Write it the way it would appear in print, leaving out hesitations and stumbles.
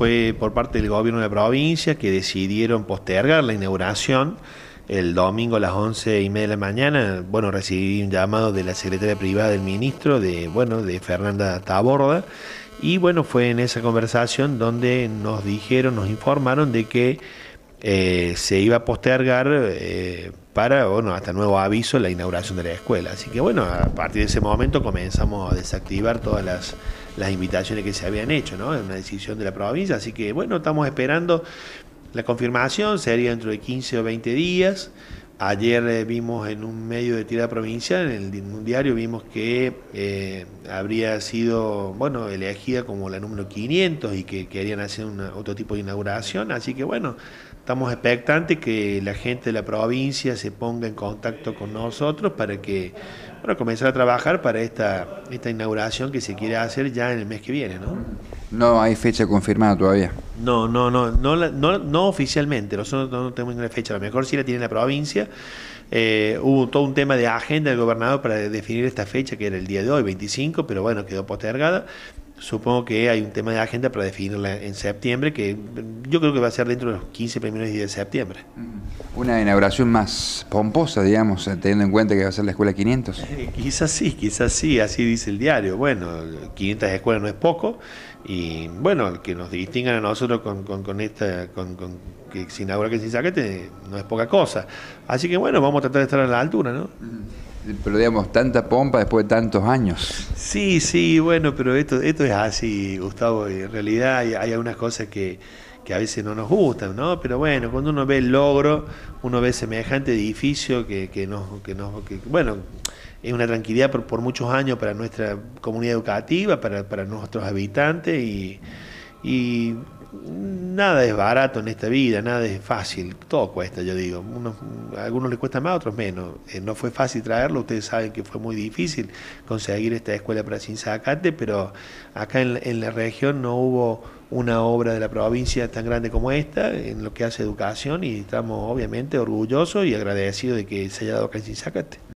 fue por parte del gobierno de la provincia que decidieron postergar la inauguración el domingo a las 11:30 de la mañana. Bueno, recibí un llamado de la secretaria privada del ministro, de Fernanda Taborda, y bueno, fue en esa conversación donde nos informaron de que se iba a postergar para, bueno, hasta nuevo aviso, la inauguración de la escuela. Así que bueno, a partir de ese momento comenzamos a desactivar todas las invitaciones que se habían hecho, ¿no? Es una decisión de la provincia, así que bueno, estamos esperando la confirmación, sería dentro de 15 o 20 días. Ayer vimos en un medio de tirada provincial, en un diario, vimos que habría sido, bueno, elegida como la número 500 y que querían hacer otro tipo de inauguración. Así que bueno, estamos expectantes que la gente de la provincia se ponga en contacto con nosotros para que, bueno, comenzar a trabajar para esta inauguración que se quiere hacer ya en el mes que viene, ¿no? No hay fecha confirmada todavía. No oficialmente, nosotros no tenemos ninguna fecha, a lo mejor sí la tiene la provincia. Hubo todo un tema de agenda del gobernador para definir esta fecha, que era el día de hoy, 25, pero bueno, quedó postergada. Supongo que hay un tema de agenda para definirla en septiembre, que yo creo que va a ser dentro de los 15 primeros días de septiembre. Una inauguración más pomposa, digamos, teniendo en cuenta que va a ser la escuela 500. Quizás sí, así dice el diario. Bueno, 500 escuelas no es poco, y bueno, que nos distingan a nosotros que se inaugura Kenshin Zacate no es poca cosa. Así que bueno, vamos a tratar de estar a la altura, ¿no? Pero digamos, tanta pompa después de tantos años. Sí, bueno, pero esto es así, Gustavo. En realidad hay algunas cosas que a veces no nos gustan, ¿no? Pero bueno, cuando uno ve el logro, uno ve semejante edificio bueno, es una tranquilidad por muchos años para nuestra comunidad educativa, para nuestros habitantes, y nada es barato en esta vida, nada es fácil, todo cuesta, yo digo. A algunos les cuesta más, a otros menos. No fue fácil traerlo, ustedes saben que fue muy difícil conseguir esta escuela para Zacate, pero acá en la región no hubo una obra de la provincia tan grande como esta en lo que hace educación, y estamos obviamente orgullosos y agradecidos de que se haya dado acá en Zacate.